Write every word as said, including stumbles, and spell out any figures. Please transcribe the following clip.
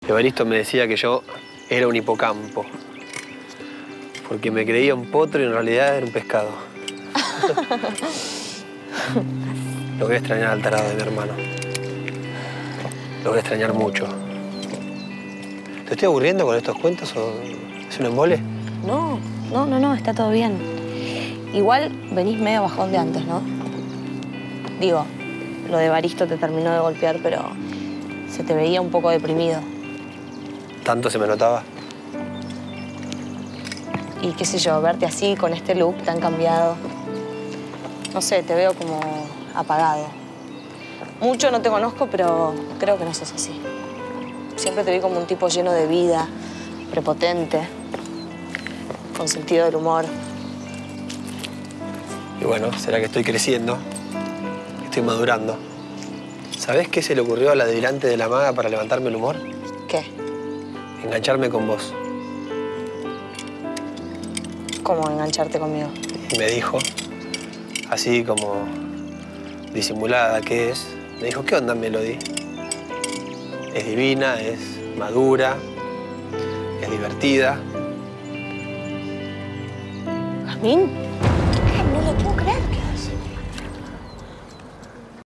Evaristo me decía que yo era un hipocampo. Porque me creía un potro y en realidad era un pescado. Lo voy a extrañar al tarado de mi hermano. Lo voy a extrañar mucho. ¿Te estoy aburriendo con estos cuentos o es un embole? No, no, no, no, está todo bien. Igual venís medio bajón de antes, ¿no? Digo, lo de Evaristo te terminó de golpear, pero se te veía un poco deprimido. ¿Tanto se me notaba? Y qué sé yo, verte así, con este look tan cambiado. No sé, te veo como apagado. Mucho no te conozco, pero creo que no sos así. Siempre te vi como un tipo lleno de vida, prepotente, con sentido del humor. Y bueno, será que estoy creciendo, que estoy madurando. ¿Sabés qué se le ocurrió a la delirante de la maga para levantarme el humor? ¿Qué? Engancharme con vos. ¿Cómo engancharte conmigo? Y me dijo, así como disimulada que es, me dijo, ¿qué onda, Melody? Es divina, es madura, es divertida. ¿Jazmín? No lo puedo creer. ¿Qué haces?